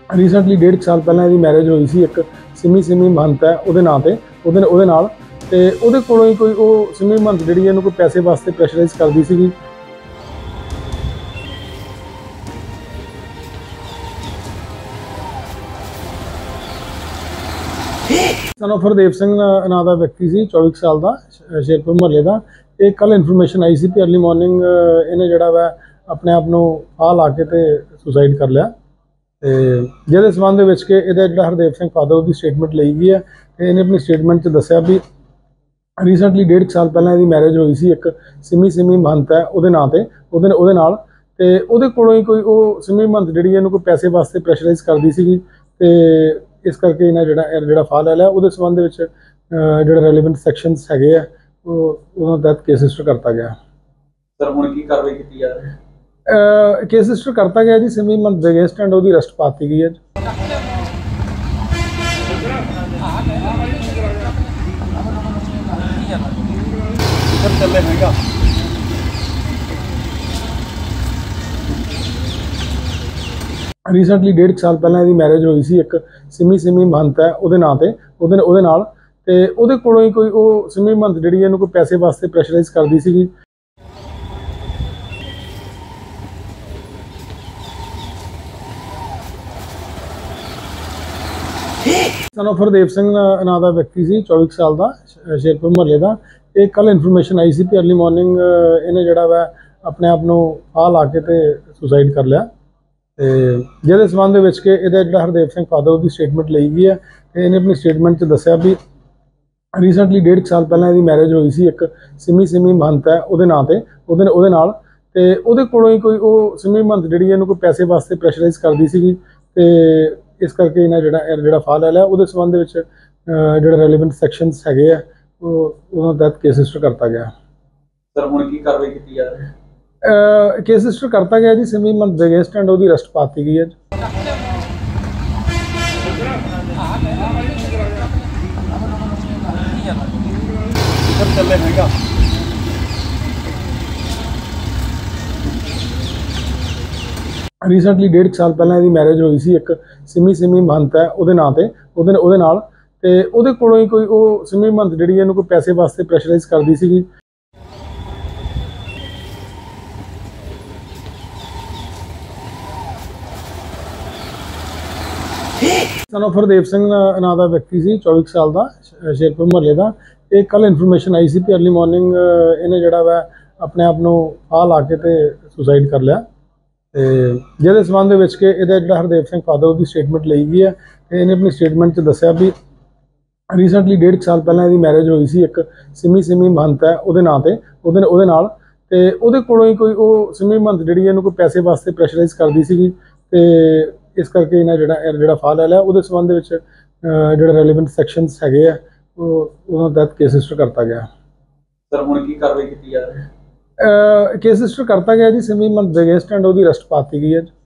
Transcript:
Recently 1.5 ਸਾਲ ਪਹਿਲਾਂ ਇਹਦੀ ਮੈਰਿਜ ਹੋਈ ਸੀ। ਇੱਕ ਸਿਮੀ ਮਹੰਤ ਹੈ ਉਹਦੇ ਨਾਂ ਤੇ ਉਹਦੇ ਨਾਲ ਤੇ ਉਹਦੇ ਕੋਲੋਂ ਹੀ ਕੋਈ ਉਹ ਸਿਮੀ ਮਹੰਤ ਜਿਹੜੀ ਇਹਨੂੰ ਕੋਈ ਪੈਸੇ ਵਾਸਤੇ ਪ੍ਰੈਸ਼ਰਾਈਜ਼ ਕਰਦੀ ਸੀਗੀ। ਸਨ ਆਫ ਹਰਦੇਵ ਸਿੰਘ ਨਾਂ ਦਾ ਵਿਅਕਤੀ ਸੀ, 24 ਸਾਲ ਦਾ, ਸ਼ੇਰਪੁਰ ਮੁਹੱਲੇ ਦਾ। ਇਹ ਕੱਲ ਇਨਫੋਰਮੇਸ਼ਨ ਆਈ ਸੀ ਕਿ अर्ਲੀ ਮਾਰਨਿੰਗ ਇਹਨੇ ਜਿਹੜਾ ਵਾ ਆਪਣੇ ਆਪ ਨੂੰ ਫਾਹ ਲਾ ਕੇ ਤੇ ਸੁਸਾਈਡ ਕਰ ਲਿਆ। ਤੇ ਜਿਹਦੇ ਸੰਬੰਧ ਦੇ ਵਿੱਚ ਕਿ ਇਹਦਾ ਜਿਹੜਾ ਹਰਦੇਵ ਸਿੰਘ ਫਾਦਰ ਉਹਦੀ ਸਟੇਟਮੈਂਟ ਲਈ ਗਈ ਹੈ ਤੇ ਇਹਨੇ ਆਪਣੀ ਸਟੇਟਮੈਂਟ 'ਚ ਦੱਸਿਆ ਵੀ ਰੀਸੈਂਟਲੀ 1.5 ਸਾਲ ਪਹਿਲਾਂ ਇਹਦੀ ਮੈਰਿਜ ਹੋਈ ਸੀ। ਇੱਕ ਸਿਮੀ ਮਹੰਤ ਹੈ ਉਹਦੇ ਨਾਂ ਤੇ ਉਹਦੇ ਨਾਲ ਤੇ ਉਹਦੇ ਕੋਲੋਂ ਹੀ ਕੋਈ ਉਹ ਸਿਮੀ ਮਹੰਤ ਜਿਹੜੀ ਇਹਨੂੰ ਕੋਈ ਪੈਸੇ ਵਾਸਤੇ ਪ੍ਰੈਸ਼ਰਾਈਜ਼ ਕਰਦੀ ਸੀਗੀ ਤੇ ਇਸ ਕਰਕੇ ਇਹਨਾਂ ਜਿਹੜਾ ਫਾਹ ਲੈ ਲਿਆ। ਉਹਦੇ ਸੰਬੰਧ ਦੇ ਵਿੱਚ ਜਿਹੜੇ ਰੈਲੇਵੈਂਟ ਸੈਕਸ਼ਨਸ ਹੈਗੇ ਆ ਉਹਨਾਂ ਦਾ ਕੇਸ ਰਜਿਸਟਰ ਕਰਤਾ ਗਿਆ। ਸਰ ਹੁਣ ਕੀ ਕਾਰਵਾਈ ਕੀਤੀ ਜਾ ਰਹੀ ਹੈ? ਕੇਸ ਰਜਿਸਟਰ ਕਰਤਾ ਗਿਆ ਜੀ, ਸਿਮੀ ਮਹੰਤ ਦੇ ਅਗੇਂਸਟ ਐਂਡ ਉਹਦੀ ਅਰੈਸਟ ਪਾਤੀ ਗਈ ਹੈ। ਸਰ ਚੱਲੇ ਹੈਗਾ ਰੀਸੈਂਟਲੀ 1.5 ਸਾਲ ਪਹਿਲਾਂ ਇਹਦੀ ਮੈਰਿਜ ਹੋਈ ਸੀ। ਇੱਕ ਸਿਮੀ ਮਹੰਤ ਹੈ ਉਹਦੇ ਨਾਂ ਤੇ ਉਹਦੇ ਨਾਲ ਤੇ ਉਹਦੇ ਕੋਲੋਂ ਹੀ ਕੋਈ ਉਹ ਸਿਮੀ ਮਹੰਤ ਜਿਹੜੀ ਇਹਨੂੰ ਕੋਈ ਪੈਸੇ ਵਾਸਤੇ ਪ੍ਰੈਸ਼ਰਾਈਜ਼ ਕਰਦੀ ਸੀਗੀ। ਸਨ ਆਫ ਹਰਦੇਵ ਸਿੰਘ ਨਾਂ ਦਾ ਵਿਅਕਤੀ ਸੀ, 24 ਸਾਲ ਦਾ, ਸ਼ੇਰਪੁਰ ਮੁਹੱਲੇ ਦਾ। ਇਹ ਕੱਲ ਇਨਫੋਰਮੇਸ਼ਨ ਆਈ ਸੀ ਕਿ अर्ਲੀ ਮਾਰਨਿੰਗ ਇਹਨੇ ਜਿਹੜਾ ਵਾ ਆਪਣੇ ਆਪ ਨੂੰ ਫਾਹ ਲਾ ਕੇ ਤੇ ਸੁਸਾਈਡ ਕਰ ਲਿਆ। ਤੇ ਜਿਹਦੇ ਸੰਬੰਧ ਦੇ ਵਿੱਚ ਕਿ ਇਹਦਾ ਜਿਹੜਾ ਹਰਦੇਵ ਸਿੰਘ ਫਾਦਰ ਉਹਦੀ ਸਟੇਟਮੈਂਟ ਲਈ ਗਈ ਹੈ ਤੇ ਇਹਨੇ ਆਪਣੀ ਸਟੇਟਮੈਂਟ 'ਚ ਦੱਸਿਆ ਵੀ ਰੀਸੈਂਟਲੀ 1.5 ਸਾਲ ਪਹਿਲਾਂ ਇਹਦੀ ਮੈਰਿਜ ਹੋਈ ਸੀ। ਇੱਕ ਸਿਮੀ ਮਹੰਤ ਹੈ ਉਹਦੇ ਨਾਂ ਤੇ ਉਹਦੇ ਨਾਲ ਤੇ ਉਹਦੇ ਕੋਲੋਂ ਹੀ ਕੋਈ ਉਹ ਸਿਮੀ ਮਹੰਤ ਜਿਹੜੀ ਇਹਨੂੰ ਕੋਈ ਪੈਸੇ ਵਾਸਤੇ ਪ੍ਰੈਸ਼ਰਾਈਜ਼ ਕਰਦੀ ਸੀਗੀ ਤੇ ਇਸ ਕਰਕੇ ਇਹਨਾਂ ਜਿਹੜਾ ਫਾਹ ਲੈ ਲਿਆ। ਉਹਦੇ ਸੰਬੰਧ ਦੇ ਵਿੱਚ ਜਿਹੜੇ ਰੈਲੇਵੈਂਟ ਸੈਕਸ਼ਨਸ ਹੈਗੇ ਆ ਉਹਨਾਂ ਦਾ ਕੇਸ ਰਜਿਸਟਰ ਕਰਤਾ ਗਿਆ। ਸਰ ਹੁਣ ਕੀ ਕਾਰਵਾਈ ਕੀਤੀ ਜਾ ਰਹੀ ਹੈ? ਕੇਸ ਰਜਿਸਟਰ ਕਰਤਾ ਗਿਆ ਜੀ, ਸਿਮੀ ਮਹੰਤ ਦੇ ਅਗੇਂਸਟ ਐਂਡ ਉਹਦੀ ਅਰੈਸਟ ਪਾਤੀ ਗਈ ਹੈ। ਸਰ ਚੱਲੇ ਹੈਗਾ ਰੀਸੈਂਟਲੀ 1.5 ਸਾਲ ਪਹਿਲਾਂ ਇਹਦੀ ਮੈਰਿਜ ਹੋਈ ਸੀ। ਇੱਕ ਸਿਮੀ ਮਹੰਤ ਹੈ ਉਹਦੇ ਨਾਂ ਤੇ ਉਹਦੇ ਨਾਲ ਤੇ ਉਹਦੇ ਕੋਲੋਂ ਹੀ ਕੋਈ ਉਹ ਸਿਮੀ ਮਹੰਤ ਜਿਹੜੀ ਇਹਨੂੰ ਕੋਈ ਪੈਸੇ ਵਾਸਤੇ ਪ੍ਰੈਸ਼ਰਾਈਜ਼ ਕਰਦੀ ਸੀਗੀ। ਸਨ ਆਫ ਹਰਦੇਵ ਸਿੰਘ ਨਾਂ ਦਾ ਵਿਅਕਤੀ ਸੀ, 24 ਸਾਲ ਦਾ, ਸ਼ੇਰਪੁਰ ਮੁਹੱਲੇ ਦਾ। ਇਹ ਕੱਲ ਇਨਫੋਰਮੇਸ਼ਨ ਆਈ ਸੀ ਕਿ अर्ਲੀ ਮਾਰਨਿੰਗ ਇਹਨੇ ਜਿਹੜਾ ਵਾ ਆਪਣੇ ਆਪ ਨੂੰ ਫਾਹ ਲਾ ਕੇ ਤੇ ਸੁਸਾਈਡ ਕਰ ਲਿਆ। ਤੇ ਜਿਹਦੇ ਸੰਬੰਧ ਦੇ ਵਿੱਚ ਕਿ ਇਹਦਾ ਜਿਹੜਾ ਹਰਦੇਵ ਸਿੰਘ ਫਾਦਰ ਉਹਦੀ ਸਟੇਟਮੈਂਟ ਲਈ ਗਈ ਹੈ ਤੇ ਇਹਨੇ ਆਪਣੀ ਸਟੇਟਮੈਂਟ 'ਚ ਦੱਸਿਆ ਵੀ ਰੀਸੈਂਟਲੀ 1.5 ਸਾਲ ਪਹਿਲਾਂ ਇਹਦੀ ਮੈਰਿਜ ਹੋਈ ਸੀ। ਇੱਕ ਸਿਮੀ ਮਹੰਤ ਹੈ ਉਹਦੇ ਨਾਂ ਤੇ ਉਹਦੇ ਨਾਲ ਤੇ ਉਹਦੇ ਕੋਲੋਂ ਹੀ ਕੋਈ ਉਹ ਸਿਮੀ ਮਹੰਤ ਜਿਹੜੀ ਇਹਨੂੰ ਕੋਈ ਪੈਸੇ ਵਾਸਤੇ ਪ੍ਰੈਸ਼ਰਾਈਜ਼ ਕਰਦੀ ਸੀਗੀ ਤੇ ਇਸ ਕਰਕੇ ਇਹਨਾਂ ਜਿਹੜਾ ਫਾਹ ਲੈ ਲਿਆ। ਉਹਦੇ ਸੰਬੰਧ ਦੇ ਵਿੱਚ ਜਿਹੜੇ ਰੈਲੇਵੈਂਟ ਸੈਕਸ਼ਨਸ ਹੈਗੇ ਆ ਉਹਨਾਂ ਦਾ ਕੇਸ ਰਜਿਸਟਰ ਕਰਤਾ ਗਿਆ। ਸਰ ਹੁਣ ਕੀ ਕਾਰਵਾਈ ਕੀਤੀ ਜਾ ਰਹੀ ਹੈ? ਕੇਸ ਰਜਿਸਟਰ ਕਰਤਾ ਗਿਆ ਜੀ, ਸਿਮੀ ਮਹੰਤ ਦੇ ਅਗੇਂਸਟ ਐਂਡ ਉਹਦੀ ਅਰੈਸਟ ਪਾਤੀ ਗਈ ਹੈ।